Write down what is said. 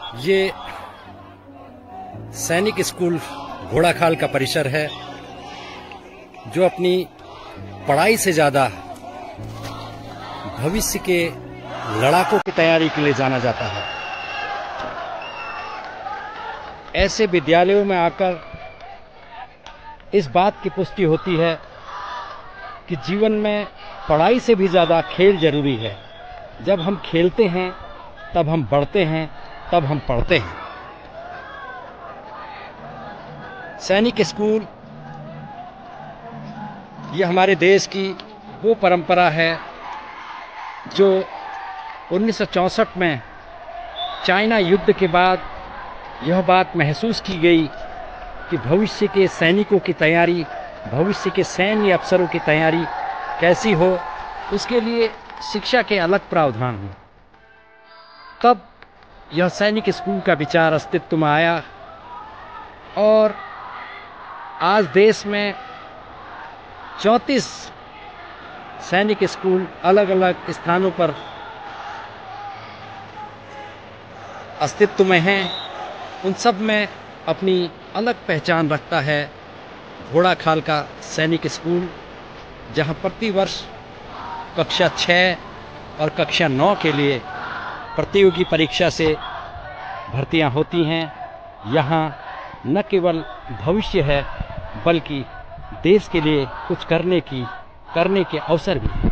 ये सैनिक स्कूल घोड़ाखाल का परिसर है जो अपनी पढ़ाई से ज्यादा भविष्य के लड़ाकों की तैयारी के लिए जाना जाता है। ऐसे विद्यालयों में आकर इस बात की पुष्टि होती है कि जीवन में पढ़ाई से भी ज़्यादा खेल जरूरी है। जब हम खेलते हैं तब हम बढ़ते हैं, तब हम पढ़ते हैं। सैनिक स्कूल ये हमारे देश की वो परंपरा है जो 1964 में चाइना युद्ध के बाद यह बात महसूस की गई कि भविष्य के सैनिकों की तैयारी, भविष्य के सैन्य अफसरों की तैयारी कैसी हो, उसके लिए शिक्षा के अलग प्रावधान हों। तब यह सैनिक स्कूल का विचार अस्तित्व में आया और आज देश में 34 सैनिक स्कूल अलग अलग स्थानों पर अस्तित्व में हैं। उन सब में अपनी अलग पहचान रखता है घोड़ाखाल का सैनिक स्कूल, जहां प्रतिवर्ष कक्षा 6 और कक्षा 9 के लिए प्रतियोगी परीक्षा से भर्तियां होती हैं। यहाँ न केवल भविष्य है बल्कि देश के लिए कुछ करने के अवसर भी हैं।